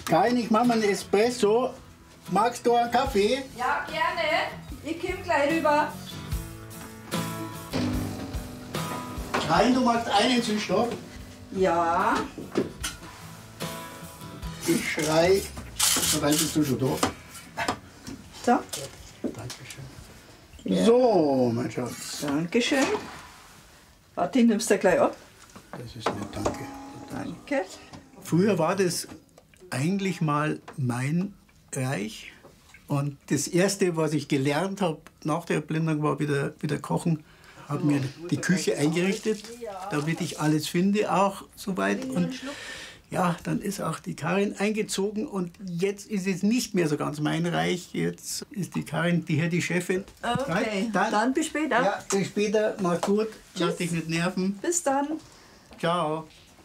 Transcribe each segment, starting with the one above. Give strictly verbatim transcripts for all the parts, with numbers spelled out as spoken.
Karin, ich mache mal einen Espresso. Magst du einen Kaffee? Ja, gerne. Ich komm gleich rüber. Karin, du magst einen Süßstoff? Ja. Ich schrei. Dann bist du schon da. So. Dankeschön. Ja. So, mein Schatz. Dankeschön. Warte, nimmst du gleich ab? Das ist nett, danke. Danke. Früher war das eigentlich mal mein Reich. Und das Erste, was ich gelernt habe nach der Erblindung, war wieder, wieder kochen. Habe mir die Küche eingerichtet, damit ich alles finde, auch soweit. Und ja, dann ist auch die Karin eingezogen. Und jetzt ist es nicht mehr so ganz mein Reich. Jetzt ist die Karin die hier die Chefin. Okay, Right? Dann, dann bis später. Ja, bis später. Mach's gut. Lass dich nicht nerven. Bis dann. Ciao.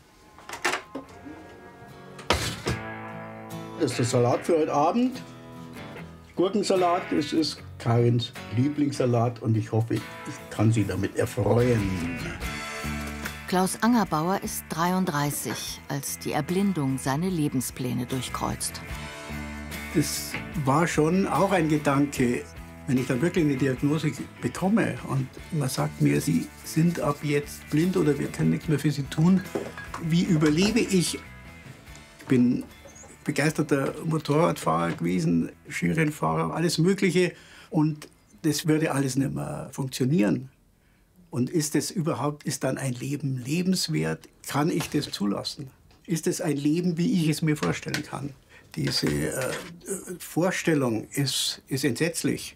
Das ist der Salat für heute Abend. Gurkensalat, das ist Karins Lieblingssalat und ich hoffe, ich kann sie damit erfreuen. Klaus Angerbauer ist dreiunddreißig, als die Erblindung seine Lebenspläne durchkreuzt. Das war schon auch ein Gedanke, wenn ich dann wirklich eine Diagnose bekomme und man sagt mir, Sie sind ab jetzt blind oder wir können nichts mehr für Sie tun. Wie überlebe ich? Ich bin begeisterter Motorradfahrer gewesen, Skirennfahrer, alles Mögliche. Und das würde alles nicht mehr funktionieren. Und ist das überhaupt, ist dann ein Leben lebenswert? Kann ich das zulassen? Ist es ein Leben, wie ich es mir vorstellen kann? Diese äh, Vorstellung ist, ist entsetzlich.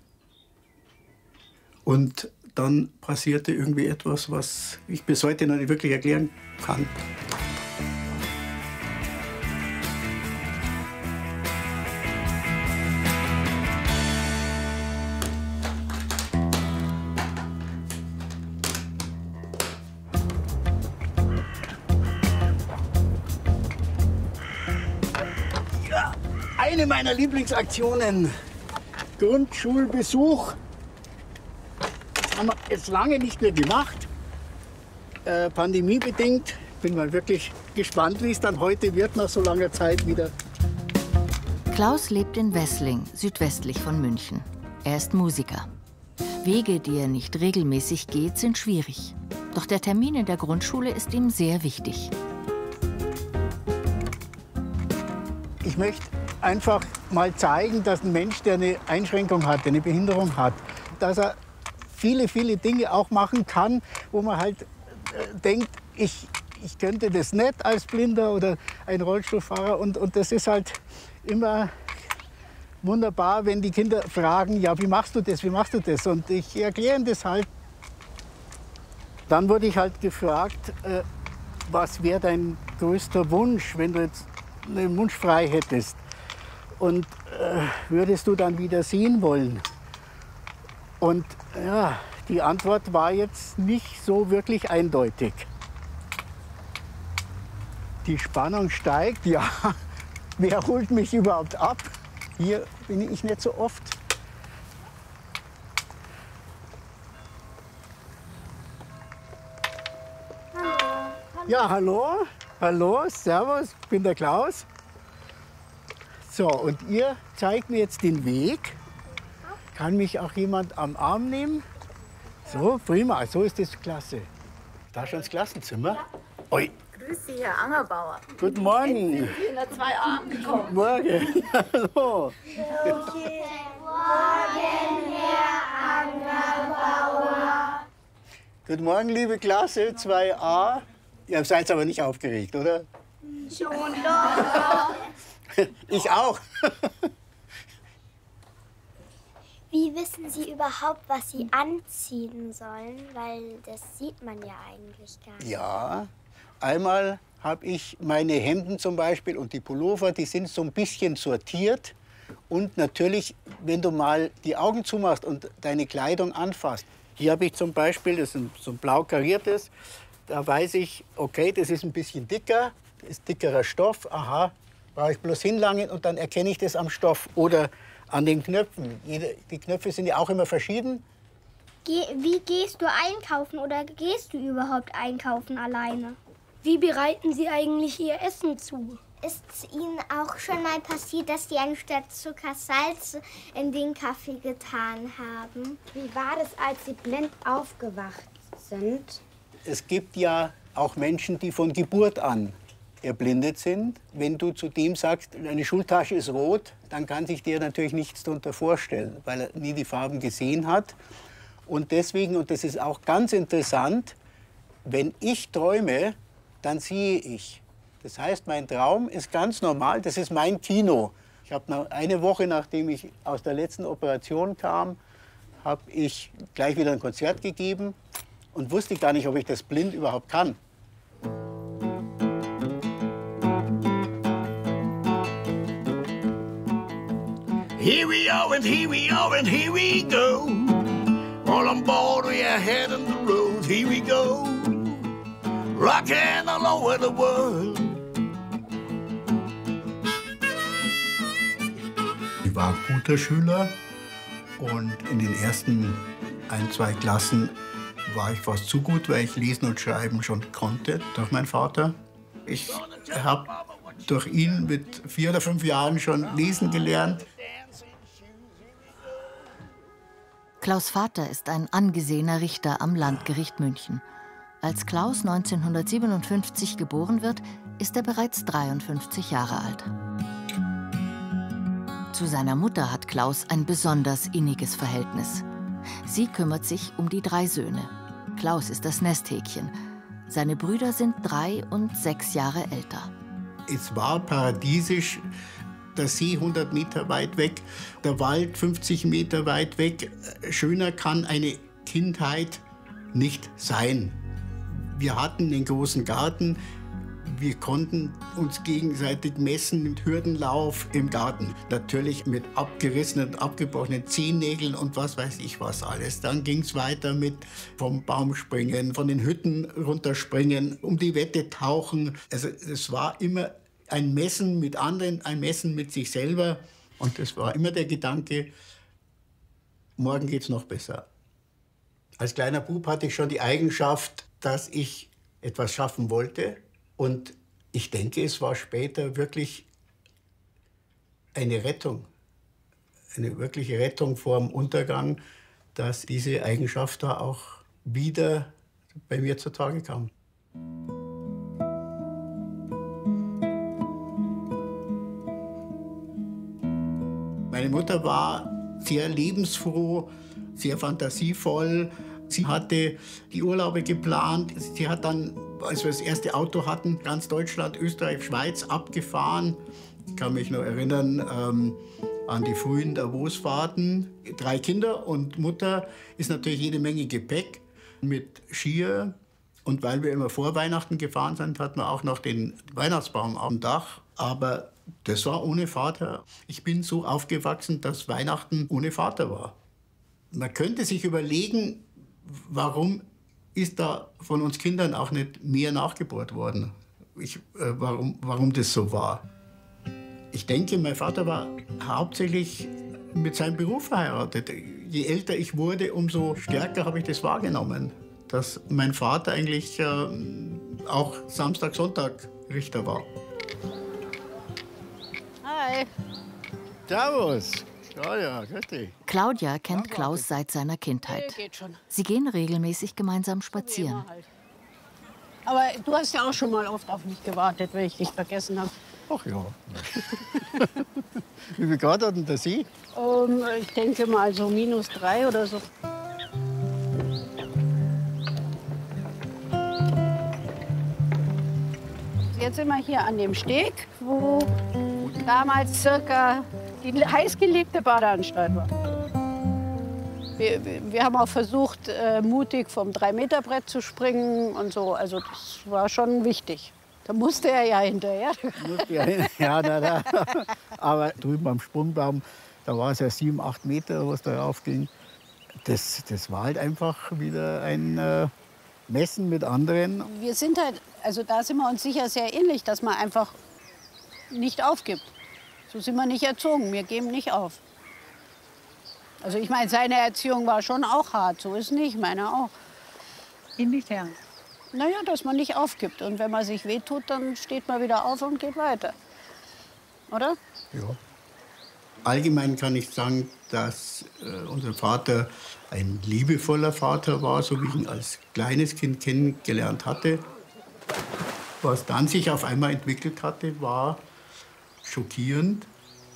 Und dann passierte irgendwie etwas, was ich bis heute noch nicht wirklich erklären kann. Eine meiner Lieblingsaktionen, Grundschulbesuch, haben wir jetzt lange nicht mehr gemacht, äh, pandemiebedingt. Bin mal wirklich gespannt, wie es dann heute wird, nach so langer Zeit wieder. Klaus lebt in Wessling, südwestlich von München. Er ist Musiker. Wege, die er nicht regelmäßig geht, sind schwierig. Doch der Termin in der Grundschule ist ihm sehr wichtig. Ich möchte einfach mal zeigen, dass ein Mensch, der eine Einschränkung hat, eine Behinderung hat, dass er viele, viele Dinge auch machen kann, wo man halt äh, denkt, ich, ich könnte das nicht als Blinder oder ein Rollstuhlfahrer. Und, und das ist halt immer wunderbar, wenn die Kinder fragen, ja, wie machst du das, wie machst du das? Und ich erkläre ihnen das halt. Dann wurde ich halt gefragt, äh, was wäre dein größter Wunsch, wenn du jetzt einen Wunsch frei hättest? Und äh, würdest du dann wieder sehen wollen? Und ja, die Antwort war jetzt nicht so wirklich eindeutig. Die Spannung steigt, ja. Wer holt mich überhaupt ab? Hier bin ich nicht so oft. Hallo. Ja, hallo. Hallo, servus, ich bin der Klaus. So, und ihr zeigt mir jetzt den Weg. Kann mich auch jemand am Arm nehmen? So, prima, so ist das klasse. Da schon ins Klassenzimmer? Oi. Grüß Sie, Herr Angerbauer. Guten Morgen. In der zwei a angekommen. Morgen. Hallo. Guten Morgen, Herr Angerbauer. Guten Morgen, liebe Klasse zwei a. Ihr seid aber nicht aufgeregt, oder? Schon doch. Ich auch. Wie wissen Sie überhaupt, was Sie anziehen sollen? Weil das sieht man ja eigentlich gar nicht. Ja, einmal habe ich meine Hemden zum Beispiel und die Pullover, die sind so ein bisschen sortiert. Und natürlich, wenn du mal die Augen zumachst und deine Kleidung anfasst. Hier habe ich zum Beispiel, das ist ein, so ein blau kariertes, da weiß ich, okay, das ist ein bisschen dicker, das ist dickerer Stoff, aha, brauche ich bloß hinlangen und dann erkenne ich das am Stoff oder an den Knöpfen. Jede, die Knöpfe sind ja auch immer verschieden. Ge wie gehst du einkaufen oder gehst du überhaupt einkaufen alleine? Wie bereiten Sie eigentlich Ihr Essen zu? ist es Ihnen auch schon mal passiert, dass Sie anstatt Zucker Salz in den Kaffee getan haben? Wie war das, als Sie blind aufgewacht sind? Es gibt ja auch Menschen, die von Geburt an erblindet sind. Wenn du zu dem sagst, deine Schultasche ist rot, dann kann sich der natürlich nichts darunter vorstellen, weil er nie die Farben gesehen hat. Und deswegen, und das ist auch ganz interessant, wenn ich träume, dann sehe ich. Das heißt, mein Traum ist ganz normal, das ist mein Kino. Ich habe eine Woche, nachdem ich aus der letzten Operation kam, habe ich gleich wieder ein Konzert gegeben und wusste gar nicht, ob ich das blind überhaupt kann. Here we are and here we are and here we go. All on board, we are heading the road. Here we go. Rocking all over the world. Ich war ein guter Schüler und in den ersten ein, zwei Klassen war ich fast zu gut, weil ich lesen und schreiben schon konnte durch meinen Vater. Ich habe durch ihn mit vier oder fünf Jahren schon lesen gelernt. Klaus' Vater ist ein angesehener Richter am Landgericht München. Als Klaus neunzehnhundertsiebenundfünfzig geboren wird, ist er bereits dreiundfünfzig Jahre alt. Zu seiner Mutter hat Klaus ein besonders inniges Verhältnis. Sie kümmert sich um die drei Söhne. Klaus ist das Nesthäkchen. Seine Brüder sind drei und sechs Jahre älter. Es war paradiesisch. Der See hundert Meter weit weg, der Wald fünfzig Meter weit weg. Schöner kann eine Kindheit nicht sein. Wir hatten den großen Garten. Wir konnten uns gegenseitig messen mit Hürdenlauf im Garten. Natürlich mit abgerissenen, abgebrochenen Zehennägeln und was weiß ich was alles. Dann ging es weiter mit vom Baum springen, von den Hütten runterspringen, um die Wette tauchen. Also es war immer ein Messen mit anderen, ein Messen mit sich selber. Und es war immer der Gedanke, morgen geht's noch besser. Als kleiner Bub hatte ich schon die Eigenschaft, dass ich etwas schaffen wollte. Und ich denke, es war später wirklich eine Rettung, eine wirkliche Rettung vor dem Untergang, dass diese Eigenschaft da auch wieder bei mir zutage kam. Meine Mutter war sehr lebensfroh, sehr fantasievoll. Sie hatte die Urlaube geplant. Sie hat dann, als wir das erste Auto hatten, ganz Deutschland, Österreich, Schweiz abgefahren. Ich kann mich noch erinnern ähm, an die frühen Davos-Fahrten. Drei Kinder und Mutter ist natürlich jede Menge Gepäck mit Skier. Und weil wir immer vor Weihnachten gefahren sind, hatten wir auch noch den Weihnachtsbaum am Dach. Aber das war ohne Vater. Ich bin so aufgewachsen, dass Weihnachten ohne Vater war. Man könnte sich überlegen, warum ist da von uns Kindern auch nicht mehr nachgebohrt worden? Ich, äh, warum, warum das so war? Ich denke, mein Vater war hauptsächlich mit seinem Beruf verheiratet. Je älter ich wurde, umso stärker habe ich das wahrgenommen, dass mein Vater eigentlich äh, auch Samstag, Sonntag Richter war. Hi. Servus. Ja, ja, grüß dich. Claudia kennt Klaus seit seiner Kindheit. Geht schon. Sie gehen regelmäßig gemeinsam spazieren. Halt. Aber du hast ja auch schon mal oft auf mich gewartet, wenn ich dich vergessen habe. Ach ja. Wie viel Grad hat denn der See? Um, ich denke mal so minus drei oder so. Jetzt sind wir hier an dem Steg, wo damals circa die heißgeliebte Badeanstalt war. Wir, wir haben auch versucht, äh, mutig vom drei Meter Brett zu springen und so. Also das war schon wichtig. Da musste er ja hinterher. Ja, na, na. Aber drüben am Sprungbaum, da war es ja sieben, acht Meter, was da raufging. Das, das war halt einfach wieder ein äh, Messen mit anderen. Wir sind halt, also da sind wir uns sicher sehr ähnlich, dass man einfach nicht aufgibt. So sind wir nicht erzogen, wir geben nicht auf. Also ich meine, seine Erziehung war schon auch hart, so ist nicht, meine auch. Inwiefern? Naja, dass man nicht aufgibt. Und wenn man sich wehtut, dann steht man wieder auf und geht weiter. oder? Ja. Allgemein kann ich sagen, dass äh, unser Vater ein liebevoller Vater war, so wie ich ihn als kleines Kind kennengelernt hatte. Was dann sich auf einmal entwickelt hatte, war schockierend.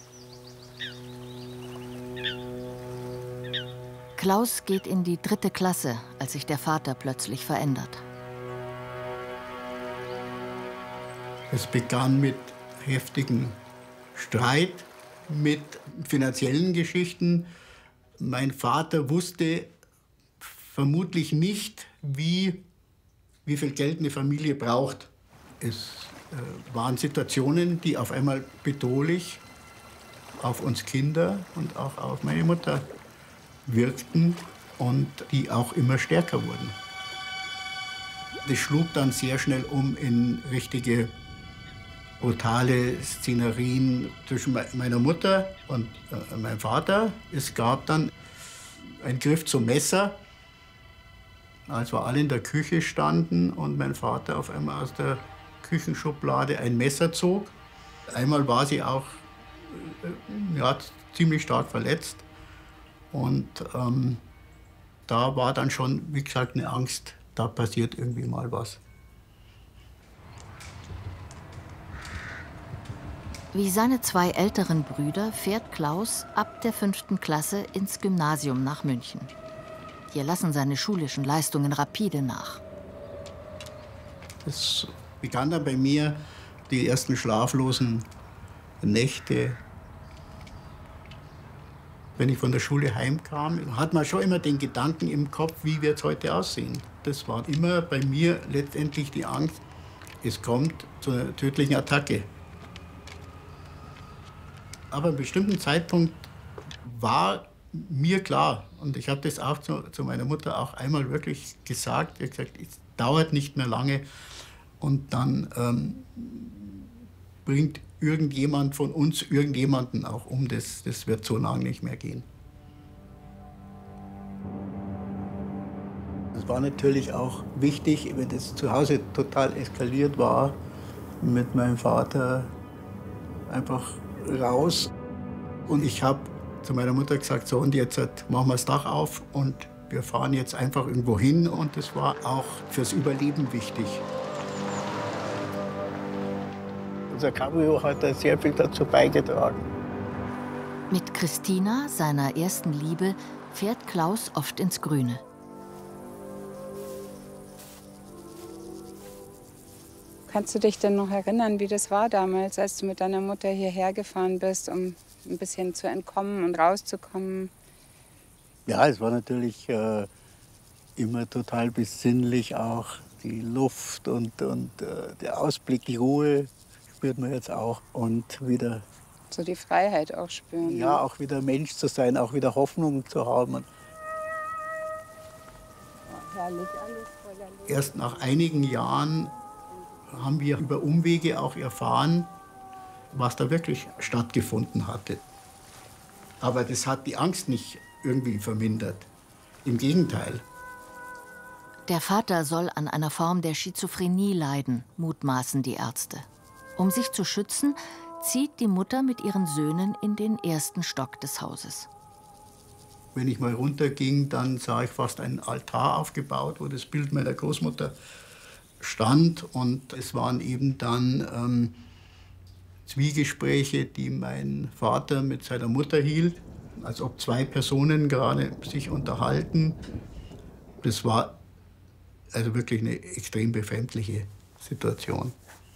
Klaus geht in die dritte Klasse, als sich der Vater plötzlich verändert. Es begann mit heftigen Streit, mit finanziellen Geschichten. Mein Vater wusste vermutlich nicht, wie, wie viel Geld eine Familie braucht. Es äh, waren Situationen, die auf einmal bedrohlich auf uns Kinder und auch auf meine Mutter wirkten und die auch immer stärker wurden. Das schlug dann sehr schnell um in richtige brutale Szenerien zwischen meiner Mutter und äh, meinem Vater. Es gab dann einen Griff zum Messer, als wir alle in der Küche standen und mein Vater auf einmal aus der Küchenschublade ein Messer zog. Einmal war sie auch äh, ja, ziemlich stark verletzt. Und ähm, da war dann schon, wie gesagt, eine Angst, da passiert irgendwie mal was. Wie seine zwei älteren Brüder fährt Klaus ab der fünften Klasse ins Gymnasium nach München. Hier lassen seine schulischen Leistungen rapide nach. Es begann dann bei mir die ersten schlaflosen Nächte. Wenn ich von der Schule heimkam, hat man schon immer den Gedanken im Kopf, wie wird es heute aussehen. Das war immer bei mir letztendlich die Angst, es kommt zu einer tödlichen Attacke. Aber an einem bestimmten Zeitpunkt war mir klar, und ich habe das auch zu, zu meiner Mutter auch einmal wirklich gesagt, ich habe gesagt, es dauert nicht mehr lange und dann ähm, bringt irgendjemand von uns irgendjemanden auch um. Das, das wird so lange nicht mehr gehen. Es war natürlich auch wichtig, wenn das zu Hause total eskaliert war, mit meinem Vater einfach raus. Und ich habe zu meiner Mutter gesagt, so und jetzt machen wir das Dach auf und wir fahren jetzt einfach irgendwo hin. Und das war auch fürs Überleben wichtig. Unser Cabrio hat da sehr viel dazu beigetragen. Mit Christina, seiner ersten Liebe, fährt Klaus oft ins Grüne. Kannst du dich denn noch erinnern, wie das war damals, als du mit deiner Mutter hierher gefahren bist, um ein bisschen zu entkommen und rauszukommen? Ja, es war natürlich äh, immer total besinnlich auch. Die Luft und, und äh, der Ausblick, die Ruhe spürt man jetzt auch. Und wieder... So die Freiheit auch spüren. Ja, ne? Auch wieder Mensch zu sein, auch wieder Hoffnung zu haben. Und herrlich, alles voller Liebe. Erst nach einigen Jahren haben wir über Umwege auch erfahren, was da wirklich stattgefunden hatte. Aber das hat die Angst nicht irgendwie vermindert. Im Gegenteil. Der Vater soll an einer Form der Schizophrenie leiden, mutmaßen die Ärzte. Um sich zu schützen, zieht die Mutter mit ihren Söhnen in den ersten Stock des Hauses. Wenn ich mal runterging, dann sah ich fast einen Altar aufgebaut, wo das Bild meiner Großmutter stand. Und es waren eben dann ähm, Zwiegespräche, die mein Vater mit seiner Mutter hielt, als ob zwei Personen gerade sich unterhalten. Das war also wirklich eine extrem befremdliche Situation.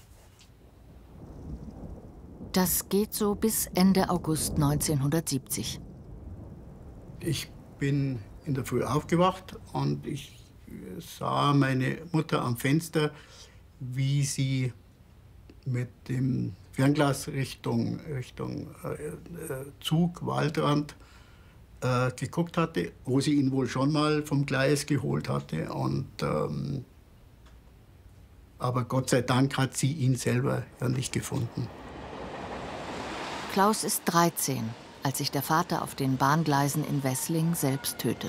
Das geht so bis Ende August neunzehnhundertsiebzig. Ich bin in der Früh aufgewacht und ich sah meine Mutter am Fenster, wie sie mit dem Fernglas Richtung, Richtung äh, Zug, Waldrand äh, geguckt hatte, wo sie ihn wohl schon mal vom Gleis geholt hatte. Und, ähm, aber Gott sei Dank hat sie ihn selber ja nicht gefunden. Klaus ist dreizehn, als sich der Vater auf den Bahngleisen in Wessling selbst tötet.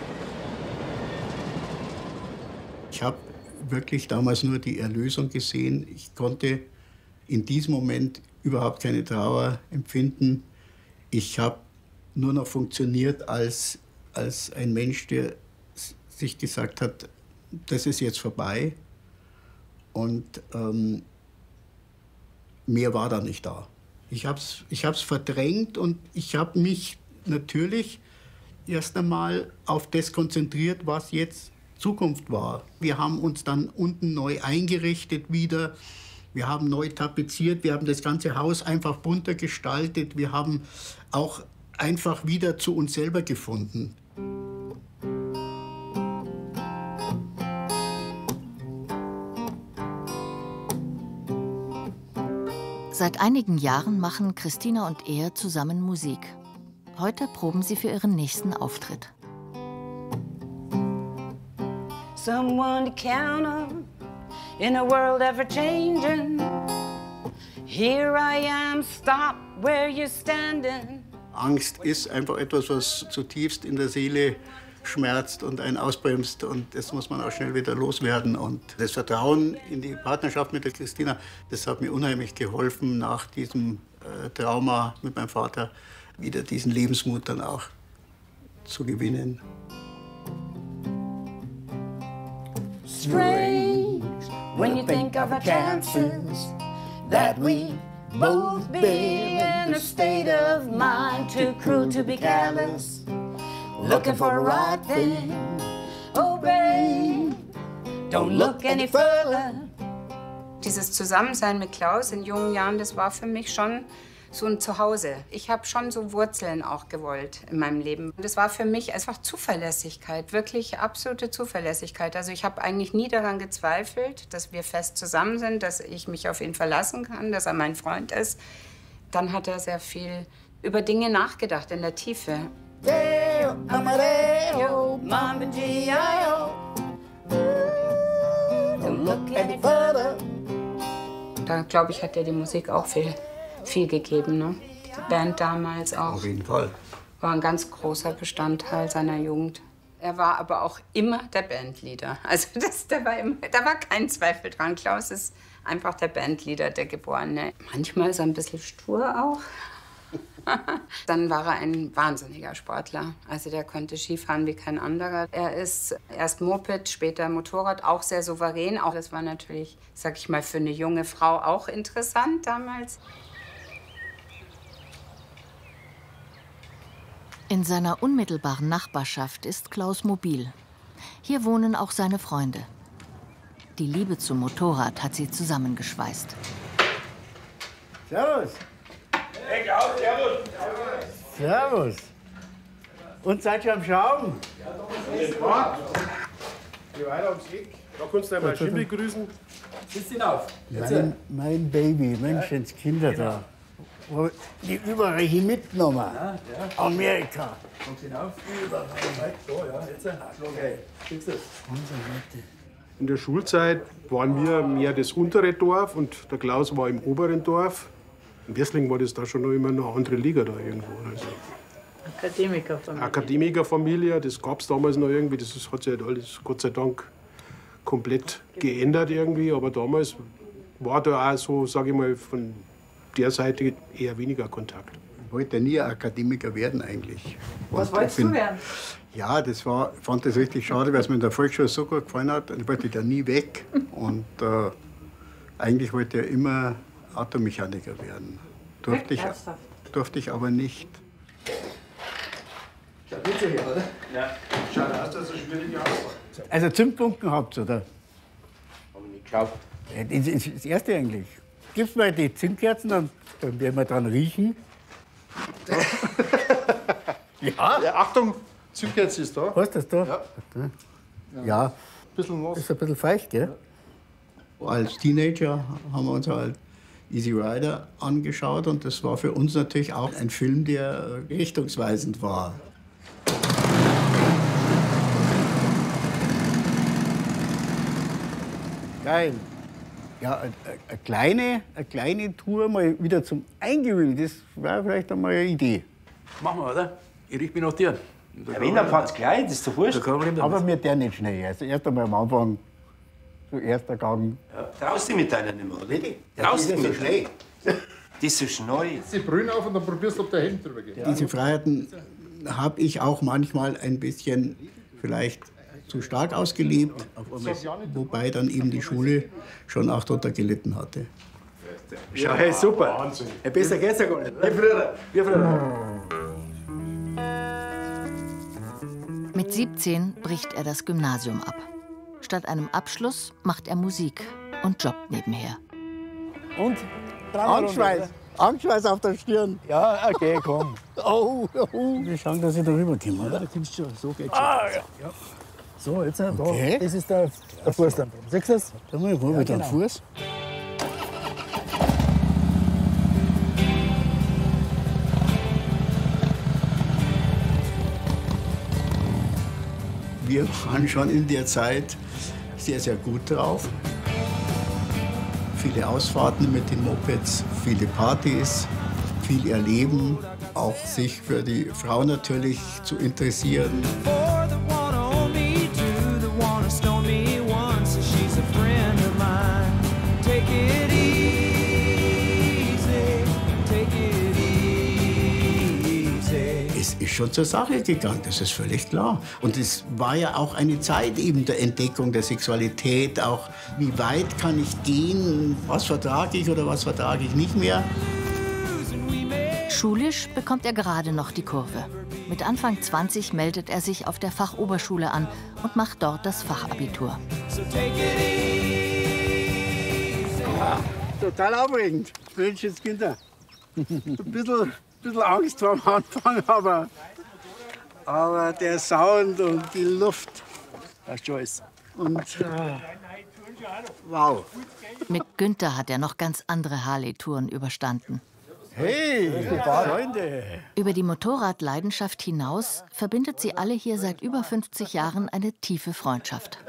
Ich habe wirklich damals nur die Erlösung gesehen. Ich konnte in diesem Moment überhaupt keine Trauer empfinden. Ich habe nur noch funktioniert als, als ein Mensch, der sich gesagt hat, das ist jetzt vorbei. Und ähm, mehr war da nicht da. Ich habe es ich hab's verdrängt und ich habe mich natürlich erst einmal auf das konzentriert, was jetzt Zukunft war. Wir haben uns dann unten neu eingerichtet wieder. Wir haben neu tapeziert, wir haben das ganze Haus einfach bunter gestaltet. Wir haben auch einfach wieder zu uns selber gefunden. Seit einigen Jahren machen Christina und er zusammen Musik. Heute proben sie für ihren nächsten Auftritt. Someone to count on in a world ever changing. Here I am, stop where you're standing. Angst ist einfach etwas, was zutiefst in der Seele schmerzt und einen ausbremst. Und das muss man auch schnell wieder loswerden. Und das Vertrauen in die Partnerschaft mit der Christina, das hat mir unheimlich geholfen, nach diesem äh, Trauma mit meinem Vater wieder diesen Lebensmut dann auch zu gewinnen. Strange when you think of our chances that we both be in a state of mind too cruel to be careless, looking for a right thing. Oh, babe, don't look any further. Dieses Zusammensein mit Klaus in jungen Jahren, das war für mich schon so ein Zuhause. Ich habe schon so Wurzeln auch gewollt in meinem Leben. Das war für mich einfach Zuverlässigkeit, wirklich absolute Zuverlässigkeit. Also ich habe eigentlich nie daran gezweifelt, dass wir fest zusammen sind, dass ich mich auf ihn verlassen kann, dass er mein Freund ist. Dann hat er sehr viel über Dinge nachgedacht in der Tiefe. Da, glaube ich, hat er die Musik auch viel, viel gegeben. Ne? Die Band damals auch. Auf jeden Fall. War ein ganz großer Bestandteil seiner Jugend. Er war aber auch immer der Bandleader. Also das, da, war immer, da war kein Zweifel dran. Klaus ist einfach der Bandleader, der Geborene. Manchmal ist er ein bisschen stur auch. Dann war er ein wahnsinniger Sportler. Also der konnte Skifahren wie kein anderer. Er ist erst Moped, später Motorrad, auch sehr souverän. Auch das war natürlich, sag ich mal, für eine junge Frau auch interessant damals. In seiner unmittelbaren Nachbarschaft ist Klaus mobil. Hier wohnen auch seine Freunde. Die Liebe zum Motorrad hat sie zusammengeschweißt. Servus. Hey, Klaus, servus. Servus. Und seid ihr am Schauen? Geh weiter ums Eck. Da kannst du einmal Schimmel grüßen. Sitz hinauf. Mein, mein Baby, Menschenskinder da. Wo die Überreiche mitgenommen. Ja, ja. Amerika. Kommt hinauf. Überreiche. So, ja, jetzt. Okay. Kriegst du es. In der Schulzeit waren wir mehr das untere Dorf und der Klaus war im oberen Dorf. In Wessling war das da schon noch immer eine andere Liga da irgendwo. Also Akademikerfamilie. Akademikerfamilie, das gab es damals noch irgendwie. Das ist, hat sich halt alles Gott sei Dank komplett geändert irgendwie. Aber damals war da auch so, sage ich mal, von der Seite eher weniger Kontakt. Ich wollte nie Akademiker werden eigentlich. Was Und wolltest ich bin, du werden? Ja, das war, ich fand das richtig schade, weil es mir in der Volksschule so gut gefallen hat. Und ich wollte da nie weg. Und äh, eigentlich wollte ich immer Automechaniker werden. Durfte ich, durfte ich aber nicht. Schaut gut hier, oder? Ja. Schaut aus, dass es schwierig aussieht. Also Zündfunken habt ihr, oder? Hab ich nicht geglaubt. Ja, das ist das Erste eigentlich. Gib's mal die Zündkerzen, dann, dann werden wir dran riechen. Ja. Ja, Achtung, Zündkerze ist da. Hast du das da? Ja. Ja. Ein bisschen nass. Ist ein bisschen feucht, gell? Als Teenager haben wir uns halt Easy Rider angeschaut und das war für uns natürlich auch ein Film, der richtungsweisend war. Geil. Ja, eine, eine, kleine, eine kleine Tour mal wieder zum Eingewöhnen, das wäre vielleicht einmal eine Idee. Machen wir, oder? Ich richte mich nach dir. Ja, wenn, dann fahrt's gleich, das ist doch wurscht. Aber wir der nicht schnell. Also erst einmal am Anfang, so erster Gang. Ja, traust du mit deiner nicht mehr, oder? Ja, Traust die du ist mit so schnell. Das ist neu. Die Brühen auf und dann probierst du, ob der Hemd drüber geht. Diese Freiheiten habe ich auch manchmal ein bisschen vielleicht zu stark ausgelebt, wobei dann eben die Schule schon auch darunter gelitten hatte. Schau, hey, super. Wahnsinn. Hey, besser geht's ja gar nicht. Wie früher. Wie früher. Mit siebzehn bricht er das Gymnasium ab. Statt einem Abschluss macht er Musik und jobbt nebenher. Und? Angstschweiß. Angstschweiß auf der Stirn. Ja, okay, komm. Oh, oh. Wir schauen, dass ich da rüberkomme, oder? Da kommst du schon. So geht's schon. Ah, ja. Ja. So, jetzt da. Okay. Das ist der, der Fuß dann. Siehst du das? Da mal, wo ja, wir dann genau. Fuß? Wir waren schon in der Zeit sehr, sehr gut drauf. Viele Ausfahrten mit den Mopeds, viele Partys, viel erleben, auch sich für die Frau natürlich zu interessieren. Es ist schon zur Sache gegangen, das ist völlig klar. Und es war ja auch eine Zeit eben der Entdeckung der Sexualität, auch wie weit kann ich gehen, was vertrage ich oder was vertrage ich nicht mehr. Schulisch bekommt er gerade noch die Kurve. Mit Anfang zwanzig meldet er sich auf der Fachoberschule an und macht dort das Fachabitur. Ja, total aufregend, Menschenskinder. Ein bisschen, bisschen Angst vor am Anfang, aber, aber der Sound und die Luft, das ist alles. Und äh, wow. Mit Günther hat er noch ganz andere Harley-Touren überstanden. Hey, Freunde! Über die Motorradleidenschaft hinaus verbindet sie alle hier seit über fünfzig Jahren eine tiefe Freundschaft.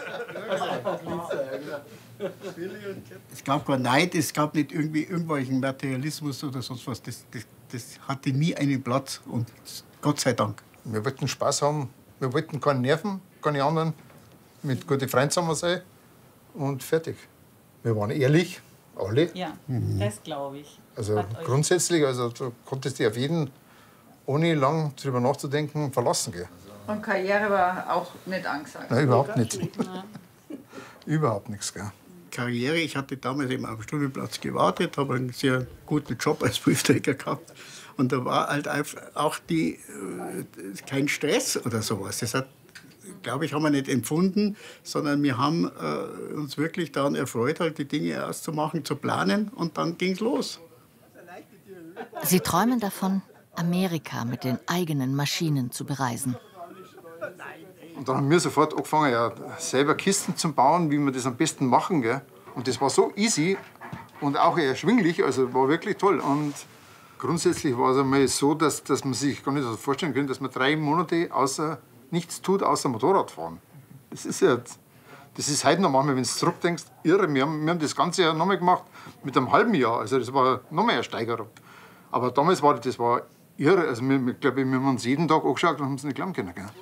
Es gab keinen Neid, es gab nicht irgendwie irgendwelchen Materialismus oder sonst was. Das, das, das hatte nie einen Platz und Gott sei Dank. Wir wollten Spaß haben, wir wollten keine Nerven, keine anderen, mit guten Freunden zusammen sein und fertig. Wir waren ehrlich, alle. Ja, mhm. das glaube ich. Also Hat grundsätzlich, also du konntest dich auf jeden, ohne lang drüber nachzudenken, verlassen gehen. Und Karriere war auch nicht angesagt? Nein, überhaupt nicht. Überhaupt nichts, gell. Karriere, ich hatte damals eben auf dem Studienplatz gewartet, habe einen sehr guten Job als Briefträger gehabt. Und da war halt einfach auch die, äh, kein Stress oder sowas. Das hat, glaube ich, haben wir nicht empfunden, sondern wir haben äh, uns wirklich daran erfreut, halt die Dinge auszumachen, zu planen und dann ging's los. Sie träumen davon, Amerika mit den eigenen Maschinen zu bereisen. Und dann haben wir sofort angefangen, ja, selber Kisten zu bauen, wie wir das am besten machen. Gell. Und das war so easy und auch erschwinglich, also war wirklich toll. Und grundsätzlich war es einmal so, dass, dass man sich gar nicht so vorstellen könnte, dass man drei Monate außer nichts tut, außer Motorrad fahren. Das ist ja, das ist heute noch manchmal, wenn du zurückdenkst, irre. Wir haben, wir haben das ganze Jahr nochmal gemacht mit einem halben Jahr. Also das war nochmal eine Steigerung. Aber damals war das war irre. Also wir, ich glaube, wir haben uns jeden Tag angeschaut und haben es nicht glauben können. Gell.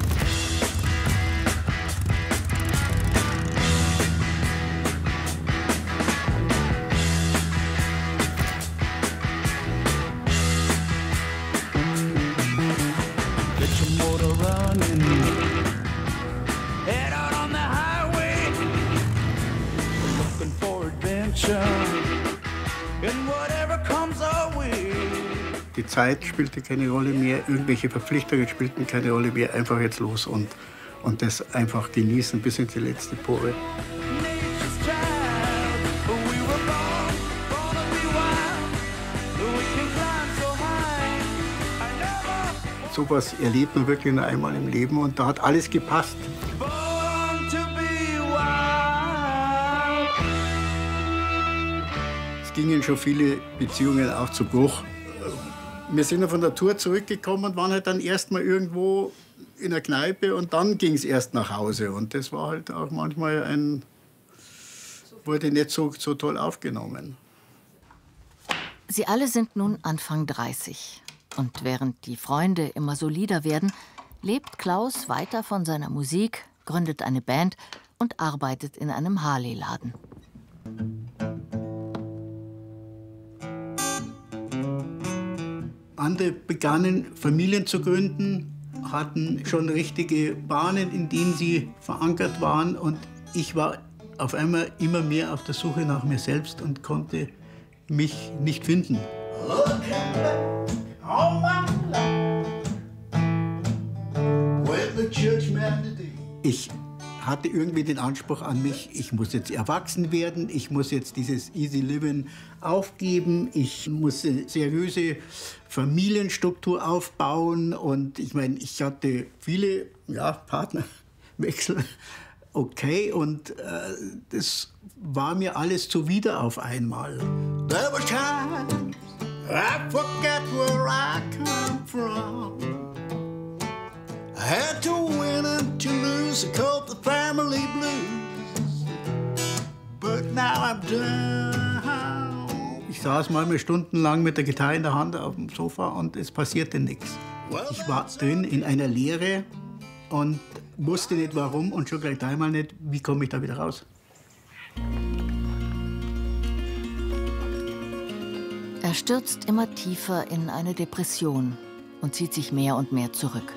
Die Zeit spielte keine Rolle mehr, irgendwelche Verpflichtungen spielten keine Rolle mehr. Einfach jetzt los und, und das einfach genießen bis in die letzte Pore. So etwas erlebt man wirklich nur einmal im Leben und da hat alles gepasst. Es gingen schon viele Beziehungen auch zu Bruch. Wir sind ja von der Tour zurückgekommen und waren halt dann erst mal irgendwo in der Kneipe und dann ging es erst nach Hause. Und das war halt auch manchmal ein, wurde nicht so, so toll aufgenommen. Sie alle sind nun Anfang dreißig. Und während die Freunde immer solider werden, lebt Klaus weiter von seiner Musik, gründet eine Band und arbeitet in einem Harley-Laden. Andere begannen, Familien zu gründen, hatten schon richtige Bahnen, in denen sie verankert waren. Und ich war auf einmal immer mehr auf der Suche nach mir selbst und konnte mich nicht finden. Ich hatte irgendwie den Anspruch an mich, ich muss jetzt erwachsen werden, ich muss jetzt dieses Easy Living aufgeben, ich muss eine seriöse Familienstruktur aufbauen. Und ich meine, ich hatte viele ja, Partnerwechsel, okay, und äh, das war mir alles zuwider auf einmal. There were times I forget where I come from. I had to win and to lose, I called the family blues. But now I'm down. Ich saß manchmal stundenlang mit der Gitarre in der Hand auf dem Sofa und es passierte nichts. Ich war drin in einer Leere und wusste nicht warum und schon gleich dreimal nicht, wie komme ich da wieder raus. Er stürzt immer tiefer in eine Depression und zieht sich mehr und mehr zurück.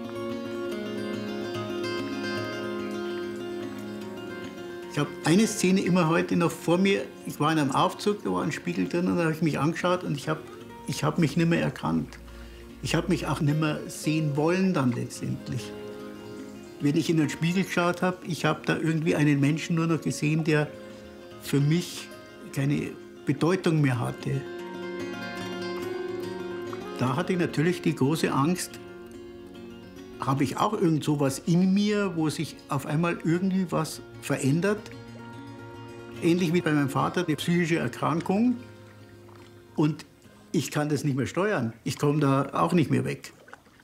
Ich habe eine Szene immer heute noch vor mir. Ich war in einem Aufzug, da war ein Spiegel drin und da habe ich mich angeschaut und ich habe ich hab mich nicht mehr erkannt. Ich habe mich auch nicht mehr sehen wollen dann letztendlich. Wenn ich in den Spiegel geschaut habe, ich habe da irgendwie einen Menschen nur noch gesehen, der für mich keine Bedeutung mehr hatte. Da hatte ich natürlich die große Angst, habe ich auch irgend so was in mir, wo sich auf einmal irgendwie was verändert. Ähnlich wie bei meinem Vater, eine psychische Erkrankung. Und ich kann das nicht mehr steuern. Ich komme da auch nicht mehr weg.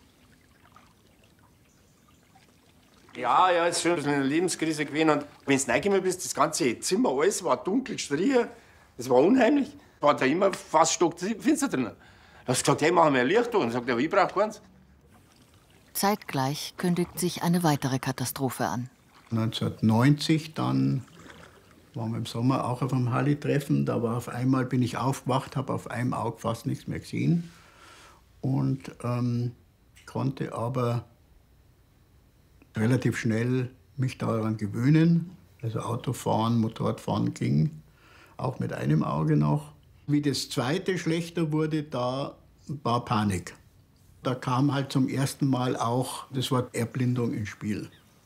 Ja, ja, es ist schon ein bisschen eine Lebenskrise gewesen. Und wenn du reingekommen bist, das ganze Zimmer, alles war dunkel gestrichen. Das war unheimlich. War da immer fast stockfinster drin. Da hast du gesagt, hey, machen wir ein Licht. Und sagt er, ich brauche keins. Zeitgleich kündigt sich eine weitere Katastrophe an. neunzehnhundertneunzig, dann waren wir im Sommer auch auf einem Halli-Treffen. Da war auf einmal, bin ich aufgewacht, habe auf einem Auge fast nichts mehr gesehen. Und ähm, konnte aber relativ schnell mich daran gewöhnen. Also Autofahren, Motorradfahren ging, auch mit einem Auge noch. Wie das zweite schlechter wurde, da war Panik. Da kam halt zum ersten Mal auch das Wort Erblindung ins Spiel.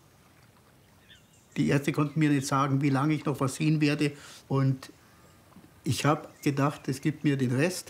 Die Ärzte konnten mir nicht sagen, wie lange ich noch was sehen werde. Und ich habe gedacht, es gibt mir den Rest.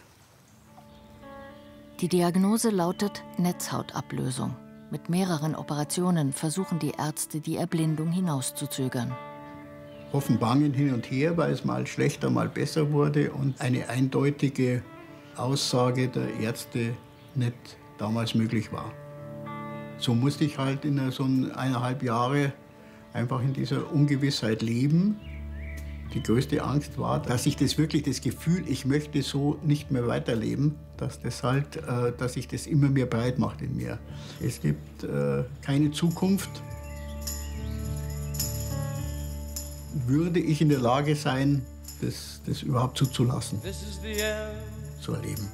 Die Diagnose lautet Netzhautablösung. Mit mehreren Operationen versuchen die Ärzte, die Erblindung hinauszuzögern. Hoffen, bangen hin und her, weil es mal schlechter, mal besser wurde. Und eine eindeutige Aussage der Ärzte nicht damals möglich war. So musste ich halt in so eineinhalb Jahre einfach in dieser Ungewissheit leben. Die größte Angst war, dass ich das wirklich, das Gefühl, ich möchte so nicht mehr weiterleben, dass das halt, äh, dass sich das immer mehr breit macht in mir. Es gibt äh, keine Zukunft. Würde ich in der Lage sein, das, das überhaupt zuzulassen, zu erleben?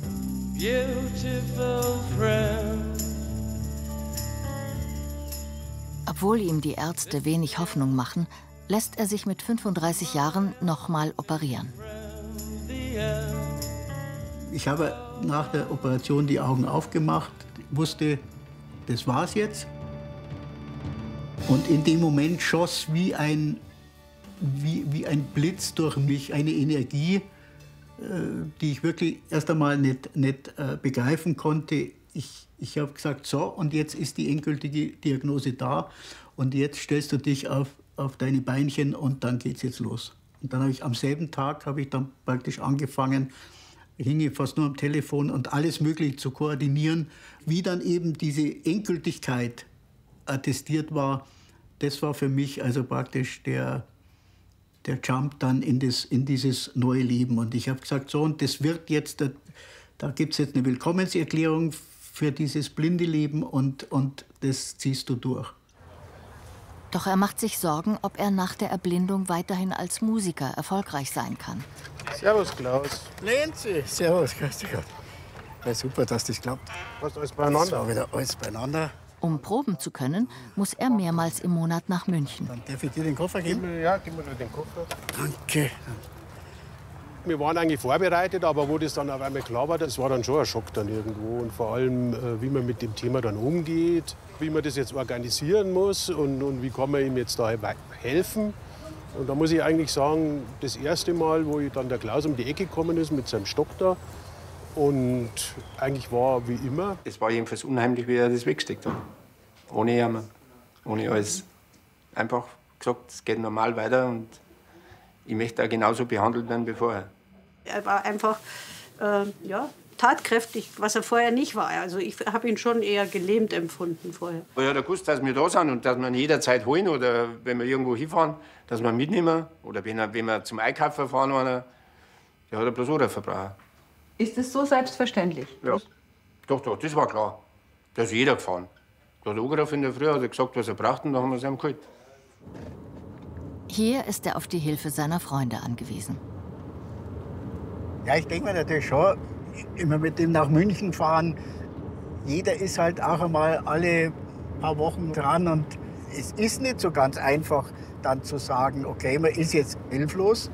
Obwohl ihm die Ärzte wenig Hoffnung machen, lässt er sich mit fünfunddreißig Jahren nochmal operieren. Ich habe nach der Operation die Augen aufgemacht, wusste, das war's jetzt. Und in dem Moment schoss wie ein, wie, wie ein Blitz durch mich eine Energie, die ich wirklich erst einmal nicht, nicht äh, begreifen konnte. Ich, ich habe gesagt, so, und jetzt ist die endgültige Diagnose da und jetzt stellst du dich auf, auf deine Beinchen und dann geht's jetzt los. Und dann habe ich am selben Tag habe ich dann praktisch angefangen, hing fast nur am Telefon und alles Mögliche zu koordinieren, wie dann eben diese Endgültigkeit attestiert war. Das war für mich also praktisch der der Jump dann in, das, in dieses neue Leben. Und ich habe gesagt, so, und das wird jetzt, da, da gibt es jetzt eine Willkommenserklärung für dieses blinde Leben und, und das ziehst du durch. Doch er macht sich Sorgen, ob er nach der Erblindung weiterhin als Musiker erfolgreich sein kann. Servus, Klaus. Lenzi, servus, grüß dich Gott. Ja, super, dass das klappt. Hast du alles beieinander? Das war wieder alles beieinander. Um proben zu können, muss er mehrmals im Monat nach München. Dann darf ich dir den Koffer geben? Ja, gib mir den Koffer. Danke. Wir waren eigentlich vorbereitet, aber wo das dann auf einmal klar war, das war dann schon ein Schock dann irgendwo. Und vor allem, wie man mit dem Thema dann umgeht, wie man das jetzt organisieren muss und, und wie kann man ihm jetzt da helfen. Und da muss ich eigentlich sagen, das erste Mal, wo ich dann der Klaus um die Ecke gekommen ist mit seinem Stock da, und eigentlich war wie immer. Es war jedenfalls unheimlich, wie er das weggesteckt hat. Ohne Jammer, ohne alles. Einfach gesagt, es geht normal weiter und ich möchte auch genauso behandelt werden wie vorher. Er war einfach äh, ja, tatkräftig, was er vorher nicht war. Also ich habe ihn schon eher gelähmt empfunden vorher. Aber er hat gewusst, dass wir da sind und dass wir ihn jederzeit holen oder wenn wir irgendwo hinfahren, dass wir ihn mitnehmen. Oder wenn, er, wenn wir zum Einkaufen fahren, einer, der hat er bloß oder verbraucht. Ist das so selbstverständlich? Ja. Doch, doch, das war klar. Da ist jeder gefahren. Da hat er angerufen in der Früh, hat er gesagt, was er braucht, und dann haben wir es ihm geholt. Hier ist er auf die Hilfe seiner Freunde angewiesen. Ja, ich denke mir natürlich schon, immer mit dem nach München fahren. Jeder ist halt auch einmal alle paar Wochen dran. Und es ist nicht so ganz einfach, dann zu sagen, okay, man ist jetzt hilflos.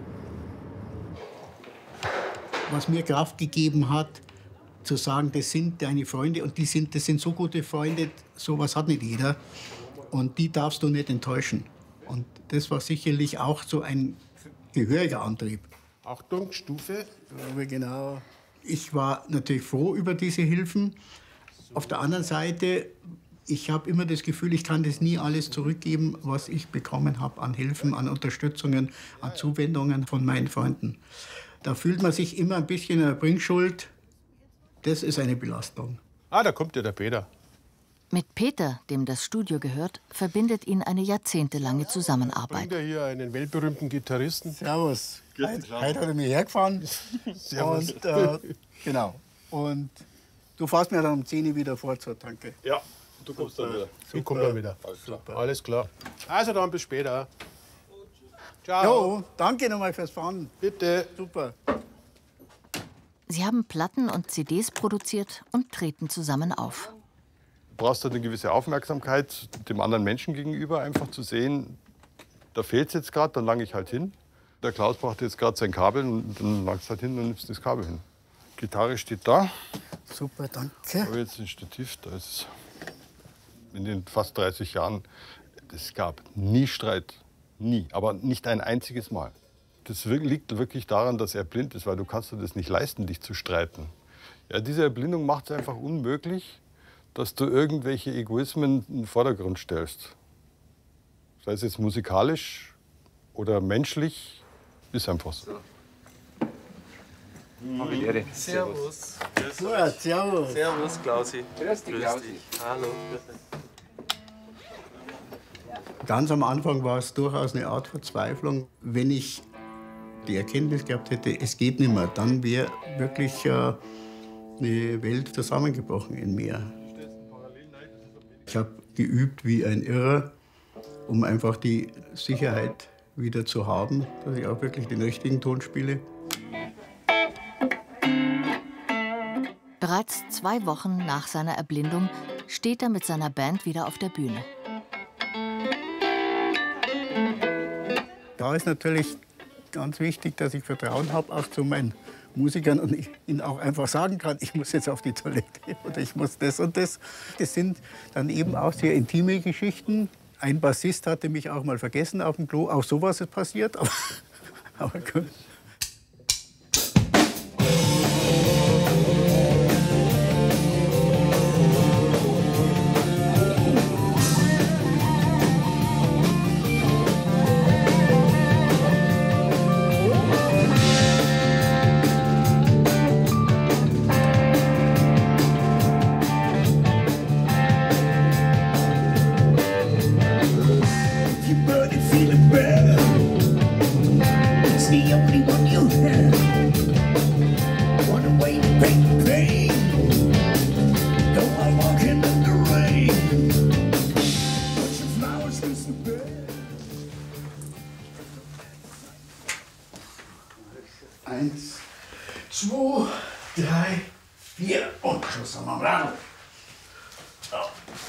Was mir Kraft gegeben hat, zu sagen, das sind deine Freunde und die sind, das sind so gute Freunde, sowas hat nicht jeder. Und die darfst du nicht enttäuschen. Und das war sicherlich auch so ein gehöriger Antrieb. Achtung, Stufe. Aber genau. Ich war natürlich froh über diese Hilfen. Auf der anderen Seite, ich habe immer das Gefühl, ich kann das nie alles zurückgeben, was ich bekommen habe an Hilfen, an Unterstützungen, an Zuwendungen von meinen Freunden. Da fühlt man sich immer ein bisschen in der Bringschuld. Das ist eine Belastung. Ah, da kommt ja der Peter. Mit Peter, dem das Studio gehört, verbindet ihn eine jahrzehntelange Zusammenarbeit. Bringt er hier einen weltberühmten Gitarristen. Servus. Heute, heute hat er mich hergefahren. Servus. Und, äh, genau. Und du fährst mir dann um zehn Uhr wieder vor zur Tanke. Ja, du kommst dann wieder. Du kommst dann wieder. Super. Alles klar. Also dann bis später. Ciao. Jo, danke nochmal fürs Fahren. Bitte. Super. Sie haben Platten und C Ds produziert und treten zusammen auf. Du brauchst halt eine gewisse Aufmerksamkeit dem anderen Menschen gegenüber, einfach zu sehen, da fehlt es jetzt gerade, dann lange ich halt hin. Der Klaus braucht jetzt gerade sein Kabel und dann langst halt hin und nimmst das Kabel hin. Gitarre steht da. Super, danke. Ich habe jetzt ein Stativ, da ist in den fast dreißig Jahren, es gab nie Streit, nie, aber nicht ein einziges Mal. Das liegt wirklich daran, dass er blind ist, weil du kannst dir das nicht leisten, dich zu streiten. Ja, diese Erblindung macht es einfach unmöglich, dass du irgendwelche Egoismen in den Vordergrund stellst. Sei es jetzt musikalisch oder menschlich, ist einfach so. Mhm. Servus. Gut, servus. Servus, Klausi. Grüß dich, Klausi. Hallo. Ganz am Anfang war es durchaus eine Art Verzweiflung. Wenn ich die Erkenntnis gehabt hätte, es geht nicht mehr, dann wäre wirklich äh, eine Welt zusammengebrochen in mir. Ich habe geübt wie ein Irrer, um einfach die Sicherheit wieder zu haben, dass ich auch wirklich den richtigen Ton spiele. Bereits zwei Wochen nach seiner Erblindung steht er mit seiner Band wieder auf der Bühne. Da ist natürlich ganz wichtig, dass ich Vertrauen habe, auch zu meinen Musikern und ich ihnen auch einfach sagen kann, ich muss jetzt auf die Toilette oder ich muss das und das. Das sind dann eben auch sehr intime Geschichten. Ein Bassist hatte mich auch mal vergessen auf dem Klo. Auch sowas ist passiert, aber, aber gut. Eins, zwei, drei, vier und Schuss am Radl. So.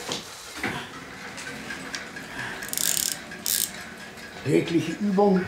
Tägliche Übung.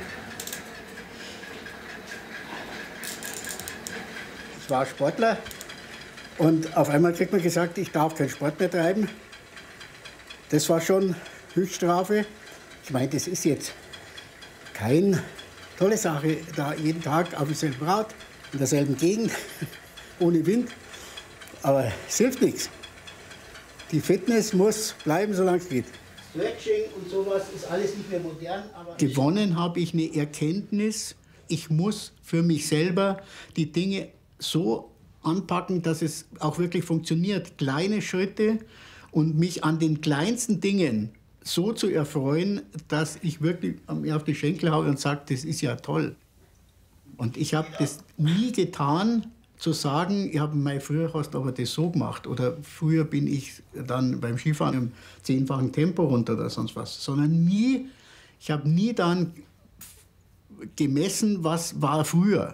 Ich war Sportler und auf einmal kriegt man gesagt, ich darf keinen Sport mehr treiben. Das war schon Höchststrafe. Ich meine, das ist jetzt keine tolle Sache, da jeden Tag auf demselben Rad, in derselben Gegend, ohne Wind. Aber es hilft nichts. Die Fitness muss bleiben, solange es geht. Stretching und sowas ist alles nicht mehr modern. Aber gewonnen habe ich eine Erkenntnis, ich muss für mich selber die Dinge so anpacken, dass es auch wirklich funktioniert. Kleine Schritte und mich an den kleinsten Dingen so zu erfreuen, dass ich wirklich mir auf die Schenkel haue und sage, das ist ja toll. Und ich habe das nie getan, zu sagen, ich habe mal früher hast du aber das so gemacht oder früher bin ich dann beim Skifahren im zehnfachen Tempo runter oder sonst was, sondern nie, ich habe nie dann gemessen, was war früher.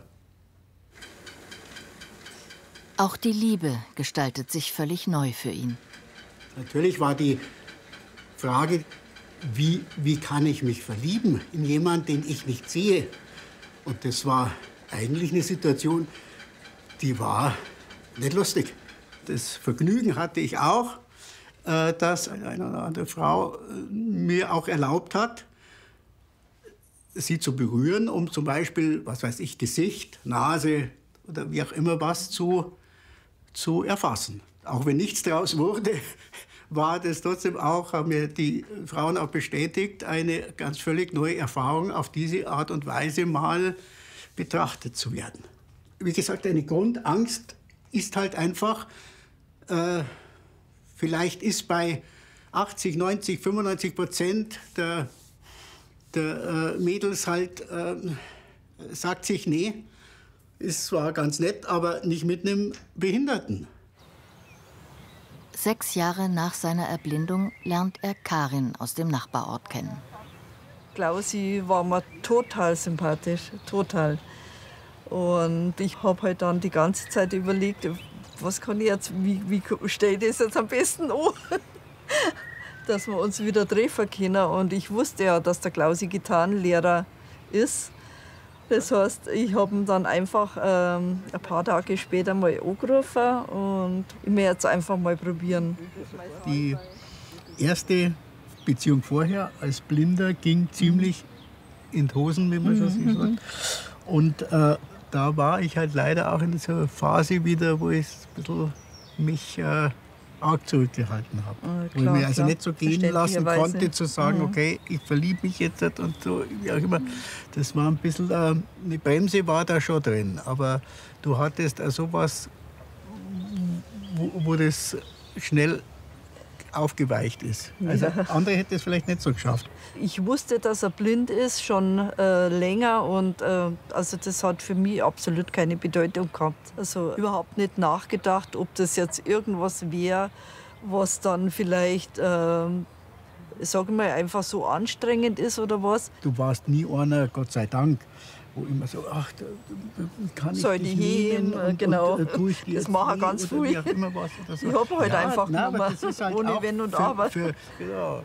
Auch die Liebe gestaltet sich völlig neu für ihn. Natürlich war die Frage, wie, wie kann ich mich verlieben in jemanden, den ich nicht sehe? Und das war eigentlich eine Situation, die war nicht lustig. Das Vergnügen hatte ich auch, äh, dass eine oder andere Frau mir auch erlaubt hat, sie zu berühren, um zum Beispiel, was weiß ich, Gesicht, Nase oder wie auch immer was zu, zu erfassen. Auch wenn nichts draus wurde, war das trotzdem auch, haben mir die Frauen auch bestätigt, eine ganz völlig neue Erfahrung, auf diese Art und Weise mal betrachtet zu werden. Wie gesagt, eine Grundangst ist halt einfach, äh, vielleicht ist bei achtzig, neunzig, fünfundneunzig Prozent der, der äh, Mädels halt, äh, sagt sich, nee, ist zwar ganz nett, aber nicht mit einem Behinderten. Sechs Jahre nach seiner Erblindung lernt er Karin aus dem Nachbarort kennen. Klausi war mir total sympathisch, total. Und ich habe halt dann die ganze Zeit überlegt, was kann ich jetzt, wie, wie stelle ich das jetzt am besten an, dass wir uns wieder treffen können. Und ich wusste ja, dass der Klausi Gitarrenlehrer ist. Das heißt, ich habe ihn dann einfach ähm, ein paar Tage später mal angerufen und ich möchte jetzt einfach mal probieren. Die erste Beziehung vorher als Blinder ging ziemlich in die Hosen, wie man so Mhm. sagt. Und äh, da war ich halt leider auch in so einer Phase wieder, wo ich ein bisschen mich äh, arg zurückgehalten habe. Ah, wo ich mich also nicht so gehen lassen verständlicherweise. konnte, zu sagen, Mhm. okay, ich verliebe mich jetzt und so, wie auch immer. Das war ein bisschen, äh, eine Bremse war da schon drin. Aber du hattest auch sowas, wo, wo das schnell aufgeweicht ist. Also Ja. andere hätten es vielleicht nicht so geschafft. Ich wusste, dass er blind ist, schon äh, länger und äh, also das hat für mich absolut keine Bedeutung gehabt. Also überhaupt nicht nachgedacht, ob das jetzt irgendwas wäre, was dann vielleicht, äh, sag mal, einfach so anstrengend ist oder was. Du warst nie einer, Gott sei Dank, wo immer so, ach, da, da kann ich Soll dich die heben, nehmen und, genau. und, äh, tue ich dir Das jetzt machen weh ganz oder wie viel. auch immer was oder so. Ich hab halt einfach nein, aber genommen, das ist halt ohne auch Wenn und für, Aber. Für, ja.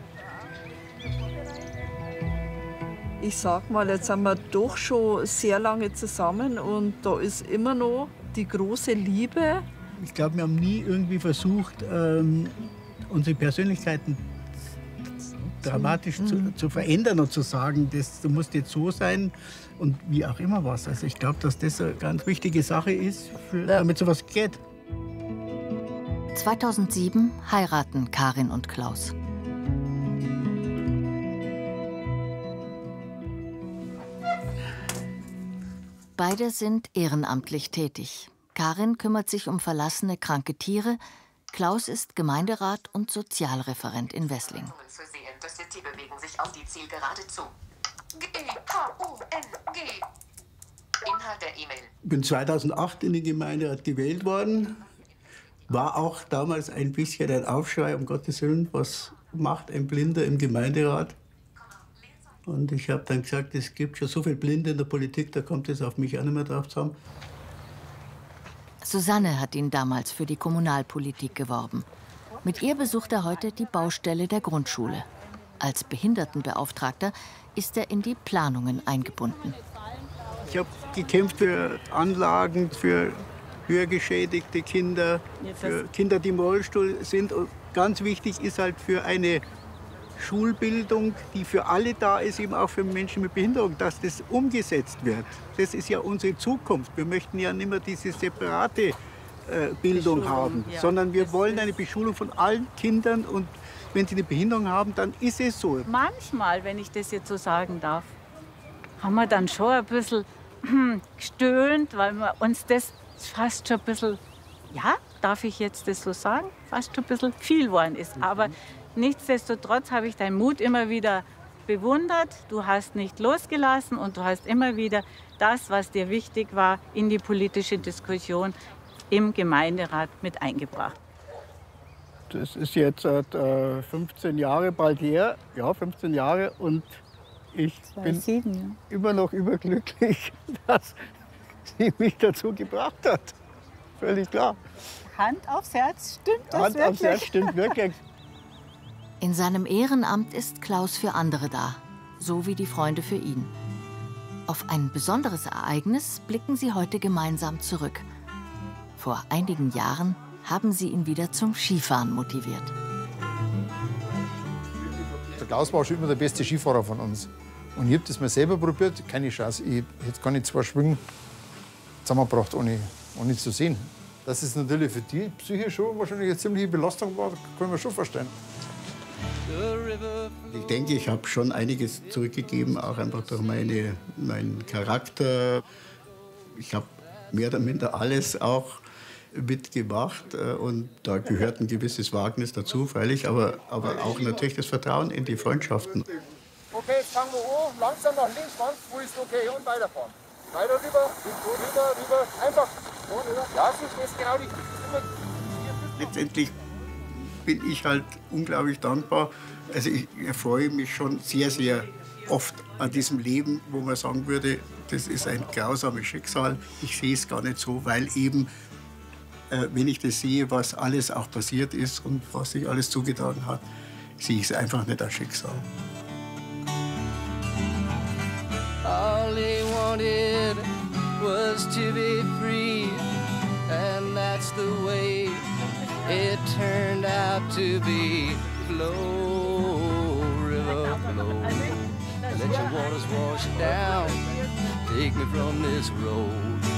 Ich sag mal, jetzt sind wir doch schon sehr lange zusammen und da ist immer noch die große Liebe. Ich glaube, wir haben nie irgendwie versucht, ähm, unsere Persönlichkeiten dramatisch zu, zu verändern und zu sagen, das muss jetzt so sein und wie auch immer was. Also ich glaube, dass das eine ganz wichtige Sache ist, für, damit sowas geht. zweitausendsieben heiraten Karin und Klaus. Beide sind ehrenamtlich tätig. Karin kümmert sich um verlassene, kranke Tiere. Klaus ist Gemeinderat und Sozialreferent in Wessling. Zu sehen, dass die Tiere bewegen sich auf die Zielgerade zu. G K U N G. Inhalt der E-Mail. Ich bin zweitausendacht in den Gemeinderat gewählt worden. War auch damals ein bisschen ein Aufschrei, um Gottes Willen, was macht ein Blinder im Gemeinderat? Und ich habe dann gesagt, es gibt schon so viele Blinde in der Politik, da kommt es auf mich auch nicht mehr drauf zusammen. Susanne hat ihn damals für die Kommunalpolitik geworben. Mit ihr besucht er heute die Baustelle der Grundschule. Als Behindertenbeauftragter ist er in die Planungen eingebunden. Ich habe gekämpft für Anlagen, für hörgeschädigte Kinder, für Kinder, die im Rollstuhl sind. Und ganz wichtig ist halt für eine Schulbildung, die für alle da ist, eben auch für Menschen mit Behinderung, dass das umgesetzt wird. Das ist ja unsere Zukunft. Wir möchten ja nicht mehr diese separate äh, Bildung Beschulung, haben, ja. sondern wir wollen eine Beschulung von allen Kindern. Und wenn sie eine Behinderung haben, dann ist es so. Manchmal, wenn ich das jetzt so sagen darf, haben wir dann schon ein bisschen gestöhnt, weil wir uns das fast schon ein bisschen, ja, darf ich jetzt das so sagen, fast schon ein bisschen viel geworden ist. Aber nichtsdestotrotz habe ich deinen Mut immer wieder bewundert. Du hast nicht losgelassen und du hast immer wieder das, was dir wichtig war, in die politische Diskussion im Gemeinderat mit eingebracht. Das ist jetzt seit äh, fünfzehn Jahre bald her, ja, fünfzehn Jahre, und ich bin sieben, ja. immer noch überglücklich, dass sie mich dazu gebracht hat. Völlig klar. Hand aufs Herz, stimmt das Hand wirklich? aufs Herz, stimmt wirklich. In seinem Ehrenamt ist Klaus für andere da, so wie die Freunde für ihn. Auf ein besonderes Ereignis blicken sie heute gemeinsam zurück. Vor einigen Jahren haben sie ihn wieder zum Skifahren motiviert. Der Klaus war schon immer der beste Skifahrer von uns. Und ich habe das mal selber probiert, keine Chance. Ich hätte gar nicht zwei Schwingen zusammengebracht, ohne, ohne zu sehen. Dass es natürlich für die Psyche schon wahrscheinlich eine ziemliche Belastung war, kann ich mir schon vorstellen. Ich denke, ich habe schon einiges zurückgegeben, auch einfach durch meine, meinen Charakter. Ich habe mehr oder minder alles auch mitgemacht, und da gehört ein gewisses Wagnis dazu, freilich, aber, aber auch natürlich das Vertrauen in die Freundschaften. Okay, jetzt fangen wir an, langsam nach links, ganz früh ist okay, und weiterfahren. Weiter rüber, rüber, rüber, einfach. Ja, das ist genau richtig. Letztendlich bin ich halt unglaublich dankbar. Also ich erfreue mich schon sehr, sehr oft an diesem Leben, wo man sagen würde, das ist ein grausames Schicksal. Ich sehe es gar nicht so, weil eben, äh, wenn ich das sehe, was alles auch passiert ist und was sich alles zugetragen hat, sehe ich es einfach nicht als Schicksal. All he wanted was to be free, and that's the way it turned out to be. Flow, river, flow. Let your waters wash down. Take me from this road.